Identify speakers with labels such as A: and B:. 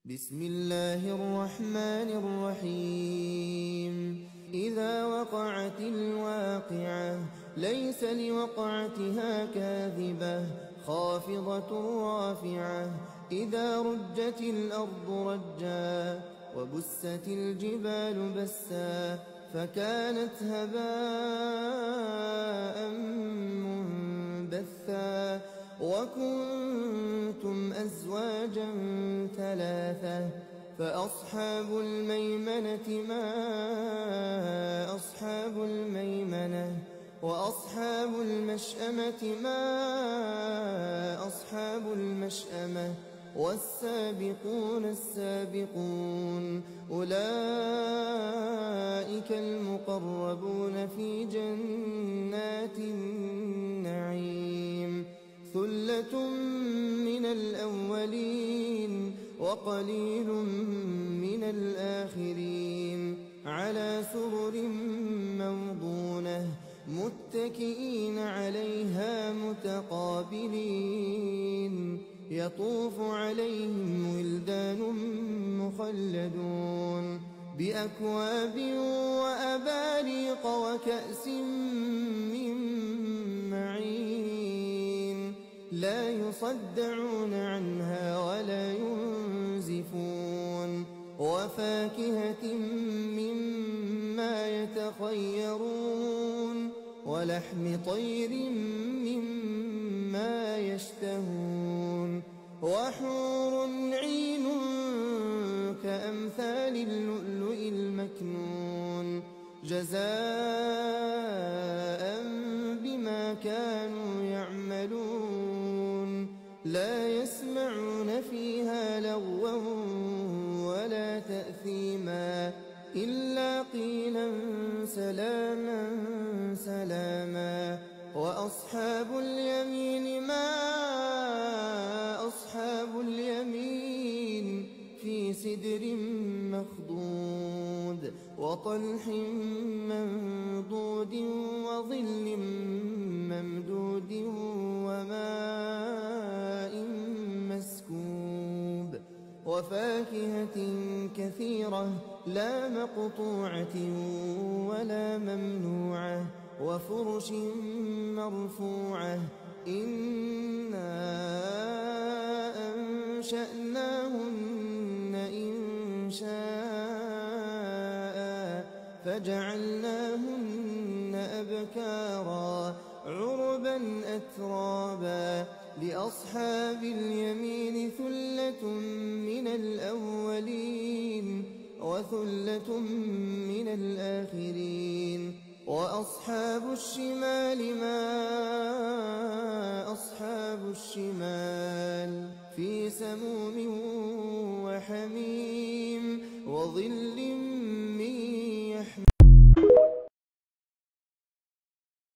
A: بسم الله الرحمن الرحيم إذا وقعت الواقعة ليس لوقعتها كاذبة خافضة رافعة إذا رجت الأرض رجا وبست الجبال بسا فكانت هباء منبثا وكنتم أزواجا ثلاثة فأصحاب الميمنة ما أصحاب الميمنة وأصحاب المشأمة ما أصحاب المشأمة والسابقون السابقون أولئك المقربون في جنات النعيم ثلة من الأولين وقليل من الآخرين على سرر موضونة متكئين عليها متقابلين يطوف عليهم ولدان مخلدون بأكواب وأباريق وكأس من معين لا يصدعون عنها ولا ينزفون وفاكهة مما يتخيرون ولحم طير مما يشتهون وحور عين كأمثال اللؤلؤ المكنون جزاء بما كانوا يعملون لا يسمعون فيها لغوا ولا تأثيما إلا قيلا سلاما سلاما وأصحاب اليمين ما أصحاب اليمين في سدر مخضود وطلح منضود وظل ممدود وماء مسكوب وفاكهة كثيرة لا مقطوعة ولا ممنوعة وفرش مرفوعة إنا أنشأناهن إنشاء فجعلناهن أبكارا عربا أترابا لأصحاب اليمين ثلة من الأولين وثلة من الآخرين وأصحاب الشمال ما أصحاب الشمال في سموم وحميم وظل